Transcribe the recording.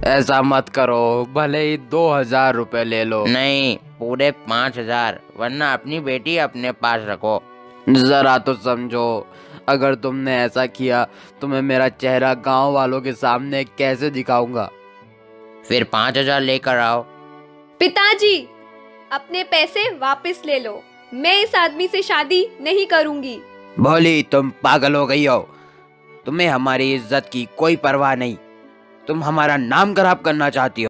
ऐसा मत करो, भले ही 2,000 रुपए ले लो। नहीं, पूरे 5,000, वरना अपनी बेटी अपने पास रखो। जरा तो समझो, अगर तुमने ऐसा किया तो मैं मेरा चेहरा गांव वालों के सामने कैसे दिखाऊंगा। फिर 5,000 लेकर आओ। पिताजी, अपने पैसे वापस ले लो। मैं इस आदमी से शादी नहीं करूंगी। भोली, तुम पागल हो गई हो। तुम्हें हमारी इज्जत की कोई परवाह नहीं। तुम हमारा नाम खराब करना चाहती हो।